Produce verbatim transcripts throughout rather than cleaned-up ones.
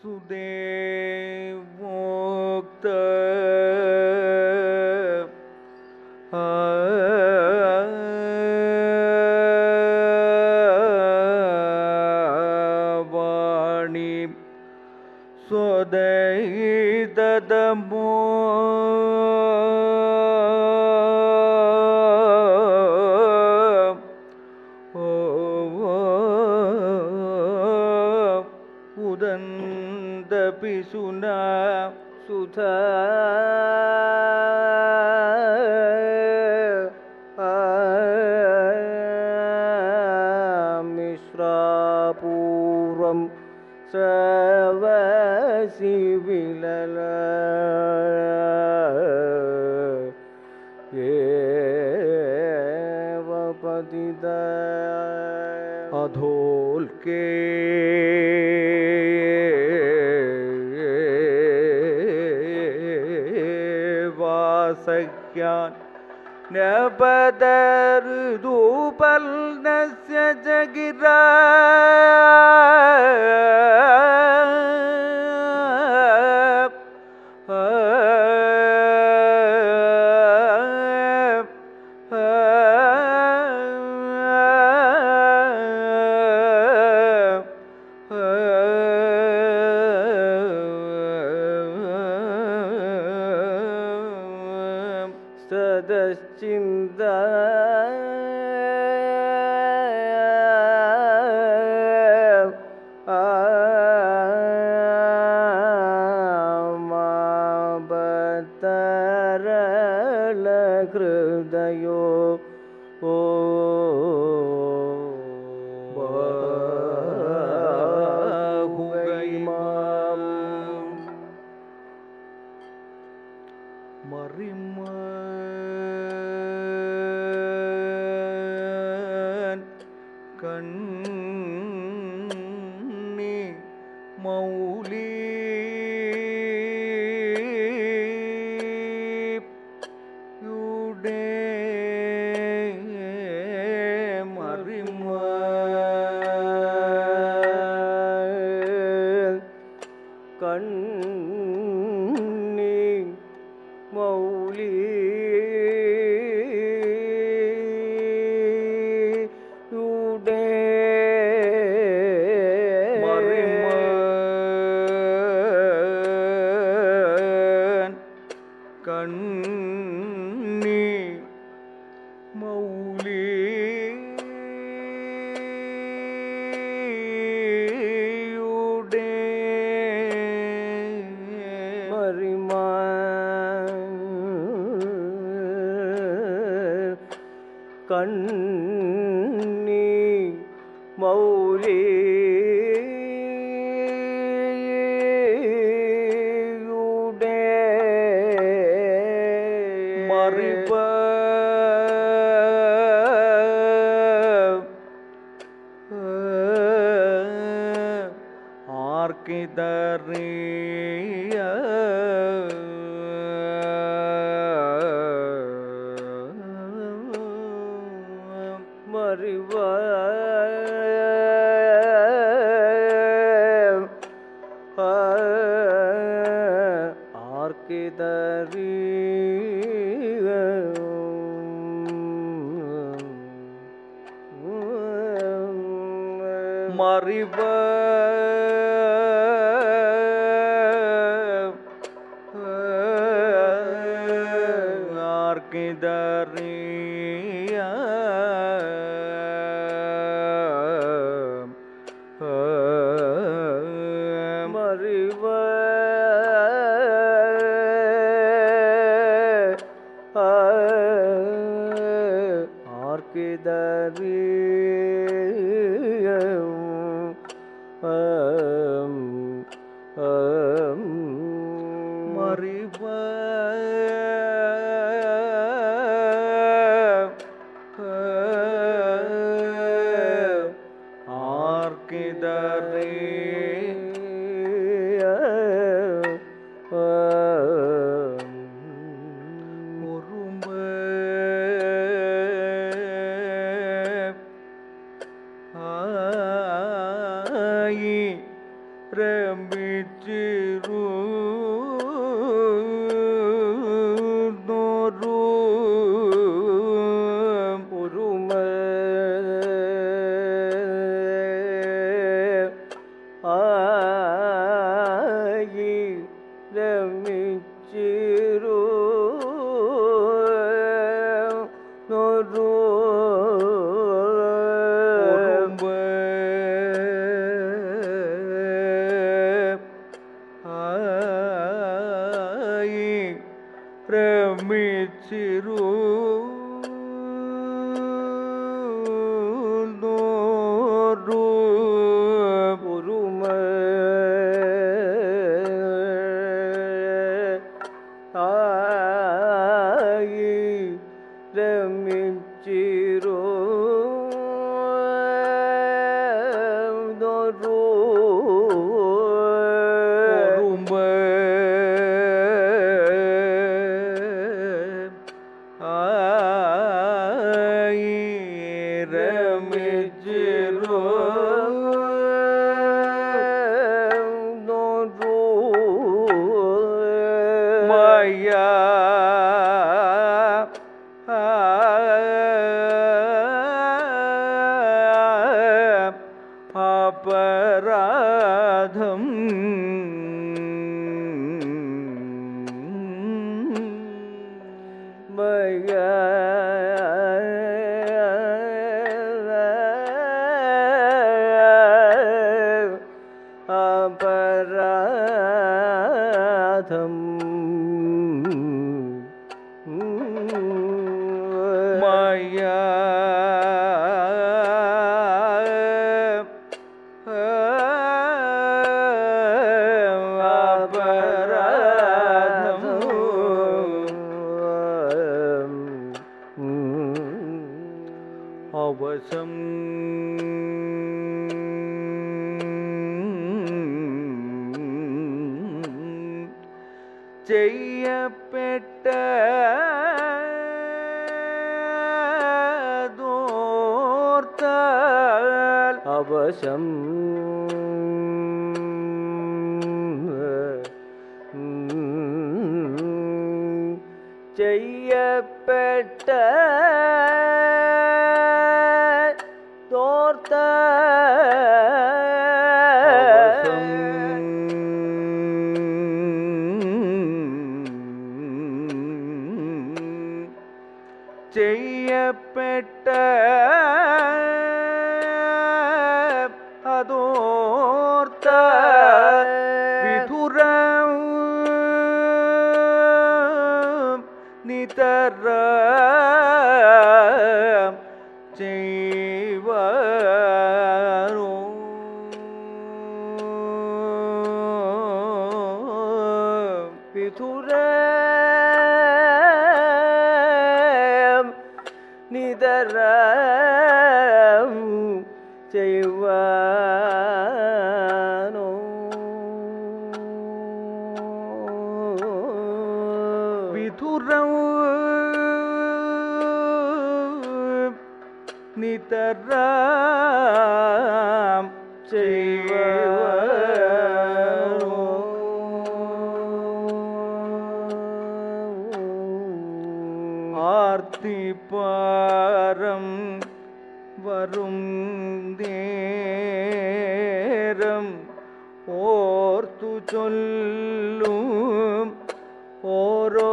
Sudevokta Vani Sodaidadamo Pisuna Sudha Mishrapuram Savasi Vilala Eva Patida Adholke Sakyan Nabadar Dupal Nasya Jagira Mariman Kanni-Mauli Yude Mariman Kanni-Mauli Kanni-Mauli Yude Mariba Arkidariya Mariva Arkidariya Mariva Arkidariya Mariva Arkidariya Mariva செய்யப்பட்ட தோர்த்தால் அவசம் செய்யப்பட்ட செய்யப்பட்ட அதோர்த்த விதுரம் நிதர செய்வரோ விதுர நிதரம் செய்வானோ விதுரம் நிதரம் செய்வானோ ஆர்த்தி பாரம் வரும் நேரம் ஓர்த்து சொல்லும் ஓரோ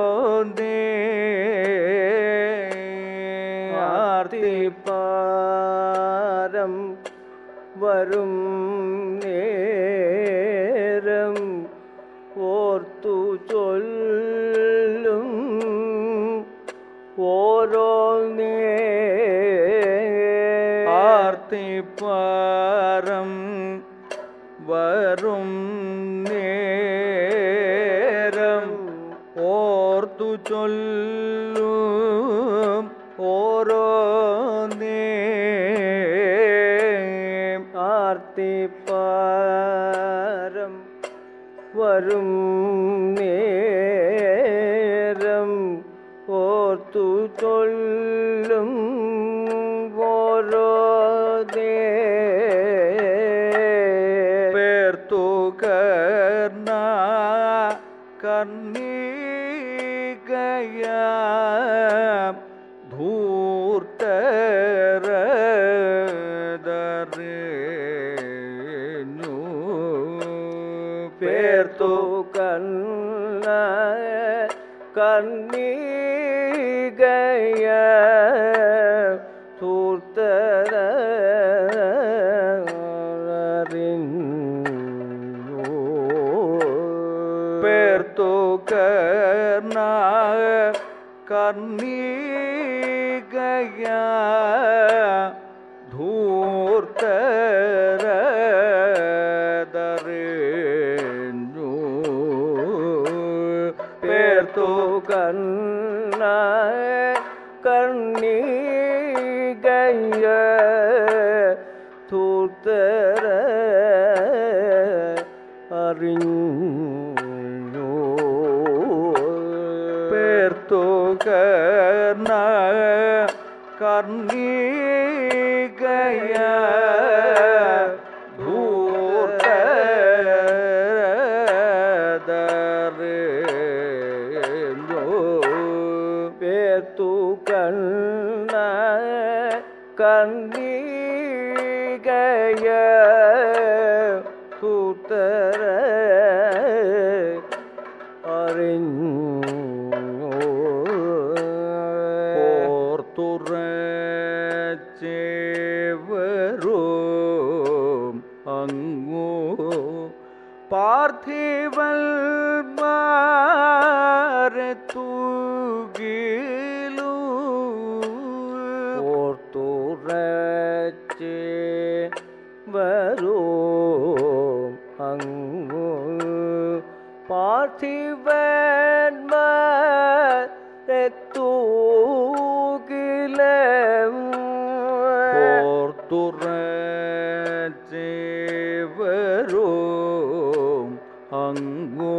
ஆர்த்தி பாரம் வரும் நேரம் ஓர்த்து சொல்லும் ஓரோ ஆர்த்தி பாரம் வரும் நேரம் ஓர்த்து சொல்லும் ஓரோ ஆர்த்தி பாரம் வரும் நேரம் ஓர்த்து சொல்லும் ஓரோ பேர்த்து കർണ കർണികയ ധൂർത്തരദറിഞ്ഞു പേർത്തു കർണ കർണികയ ധൂർത്തരദറിഞ്ഞു പേർത്തു കർണ കർണികയ ധൂർത്തരദറിഞ്ഞു പേർത്തു കർണ കർണികയ ധൂർത്തരദറിഞ്ഞു പേർത്തു കർണ കർണികയ ധൂർത്തരദറിഞ്ഞു പേർത്തു കർണ കർണികയ ധൂർത്തരദറിഞ്ഞു ഓർത്തുറച്ചേവരും അങ്ങു പാർത്ഥിവന്മാരെത്തുകിലു ഓർത്തുറച്ചേവരും അങ്ങു പാർത്ഥിവന്മാരെത്തുകിലും ഓർത്തുറച്ചേവരും അങ്ങു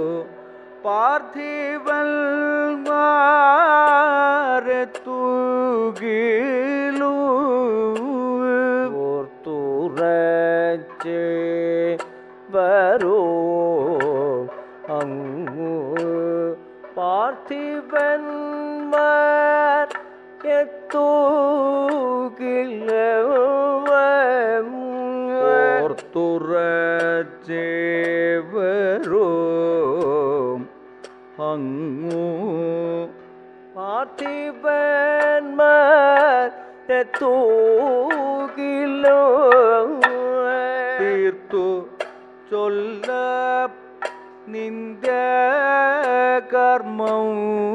പാർത്ഥിവന്മാരെത്തുകിലു ഓർത്തുറച്ചേവരും അങ്ങു പാർത്ഥിവന്മാർ എത്തുകിലും ഓർത്തുറച്ചേവരും അങ്ങു പാർത്ഥിവന്മാർ എത്തുകിലും തീർത്തു ചൊല്ല നിന്ദ കർമ്മം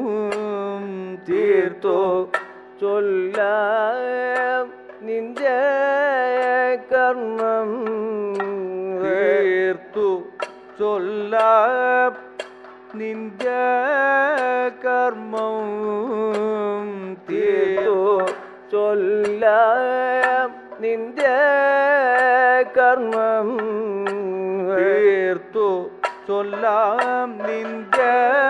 തീർത്തു ചൊല്ല നിന്ദ കർമ്മം തീർത്തു ചൊല്ല നിന്ദ കർമ്മം തീർത്തു ചൊല്ല നിന്ദ കർമ്മം തീർത്തു ചൊല്ലാം നിന്ദ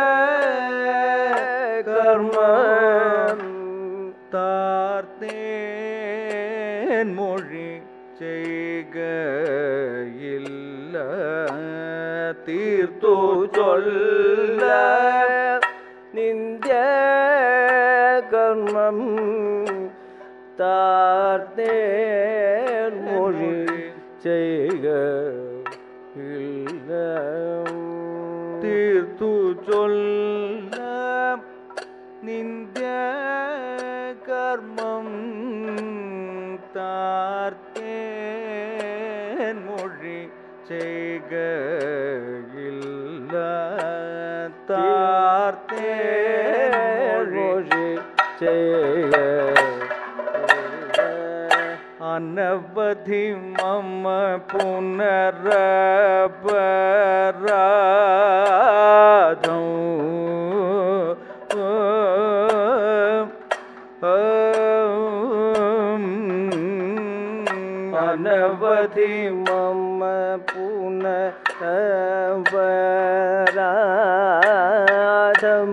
കർമ്മം താർത്തേൻ മൊഴി ചെയ്യുകയില്ല തീർത്തു ചൊല്ല നിന്ദ കർമ്മം താർത്തേൻ മൊഴി ചെയ്യുകയില്ല തീർത്തു ചൊല്ല നിന്ദ കർമ്മം താർത്തേൻ മൊഴി ചെയ്യുകയില്ല താർത്തേൻ മൊഴി ചെയ്യുക അനവധി മമ പുനരപരാധം അനവധി മമ പുനരപരാധം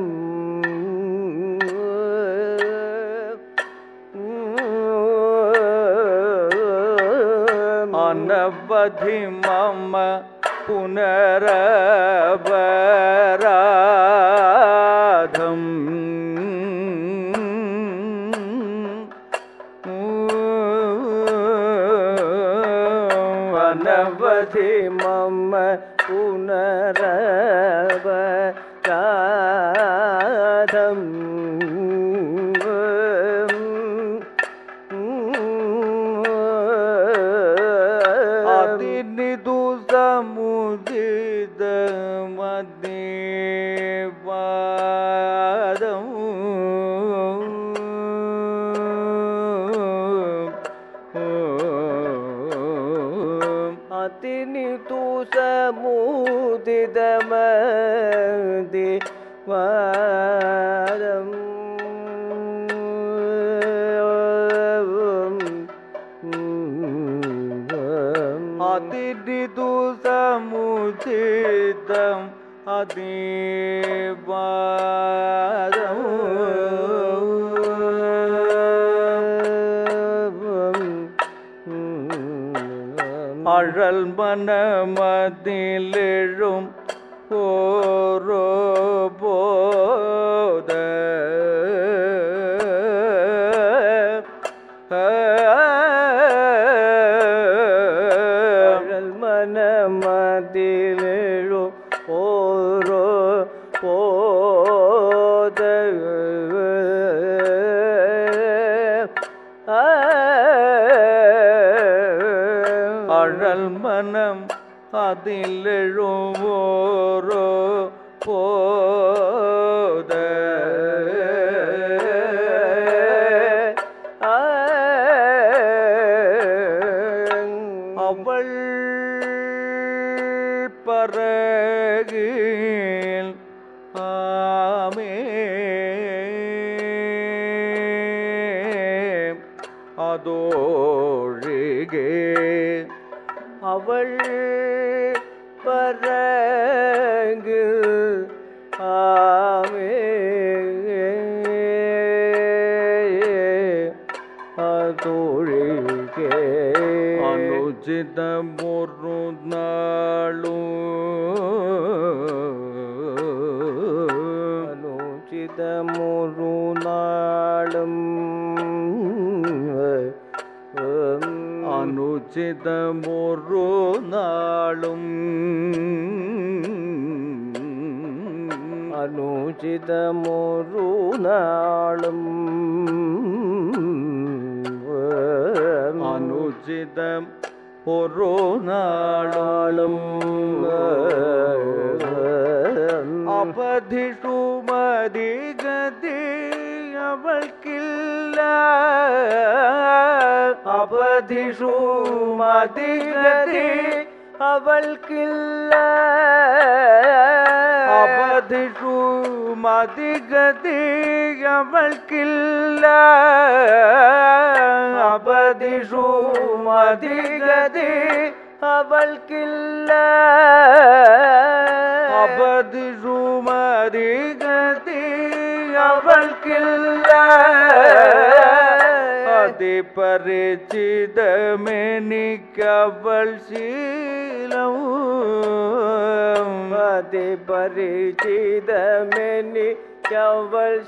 അനവധി മമ புனரபராதம் அனவதி மம புனரபராதம் அதிநிது சமுதித மதேவாதம் அதிநிது சமுதித மதேவாதம் அதிநிது சமுதிதம் அதிவாதம் அழல் மனமதிலெழும் ஓரோ போத அழல் மனமதிலெழும் ஓரோ போத அழல் மனம் அதிலெழும் ஓரோ போத அவள் பரகில் ஆமே அதோழிகே அவள் பரகு ஆமே அதோழிகே அனுஜித முரு நாளும் அனுஜித முரு நாளும் அனுஜித முரு நாளும் அனுஜித முரு நாளும் அனுஜிதம் ஒரு நாளும் அபதிஷு மதிகதி அவள்கில்ல அபதிஷு மதிகதி அவள்கில்ல அபதிஷு மதிகதி அவள்கில்ல அபதிஷு மதிகதி அவள்கில்ல அபதிஷு மதிகதி அவள்கில்ல அதி பரிச்சிதமெனிக்கவள் சீலம் அதி பரிச்சிதமெனிக்கவள்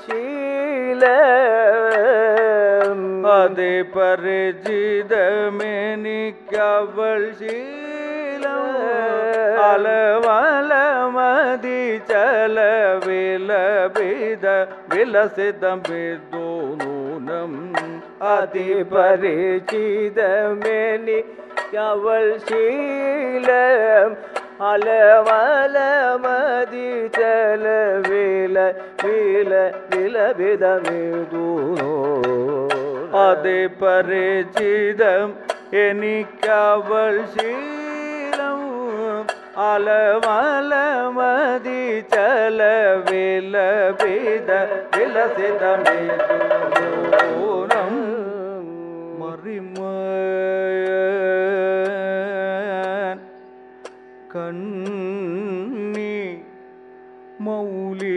சீலம் அதி பரிச்சிதமெனிக்கவள் சீலம் அலவலமதி சல விலபித விலசிதம் விதூனம் அதி பரிச்சிதமெனி அவள் சீலம் அலவலமதி சல வில வில விலபிதமிதூனோ அதி பரிச்சிதம் എനിക്കവൾ ശീലം അലമലമതി ചല വിലപിത വിലസിതമേതൂനം മറിമൻ കണ്ണി മൗലി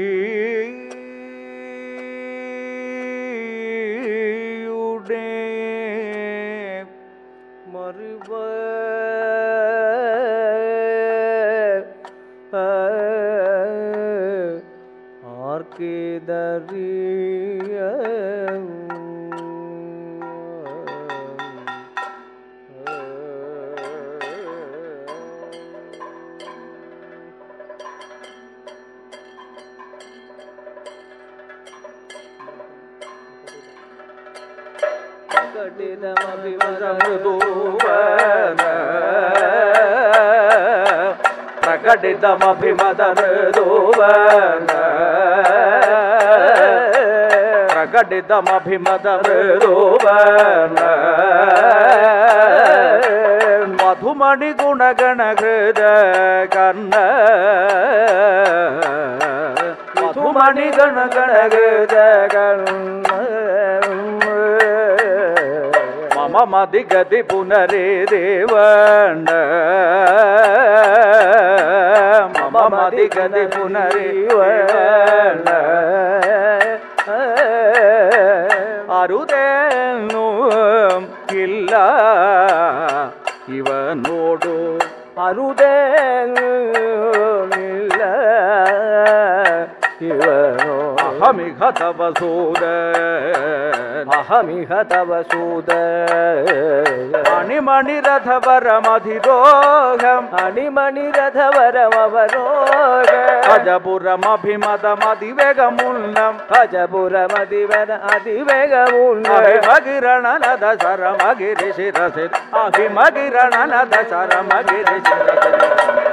प्रकटितमभिमदमृदुवन प्रकटितमभिमदमृदुवन मधुमणि गुणगणहृद कर्ण मधुमणि गणगणहृद कर्ण मम मदिगति पुनरे देवण मम मदिगति पुनरेवण अरुदेनु इल्ल इवनोडु अरुदेनु इल्ल इवनो अहमिह तव सूदन अहमिह तव सूदन अणिमणिरथवरमधिरोहम् अणिमणिरथवरमवरोहम् अजपुरमभिमदमधिवेगमुल्लम् अजपुरमधिवेग अधिवेगमुल्लम् अभिमगिरणनद सरमगिरिशिरसि अभिमगिरणनद सरमगिरिशिरसि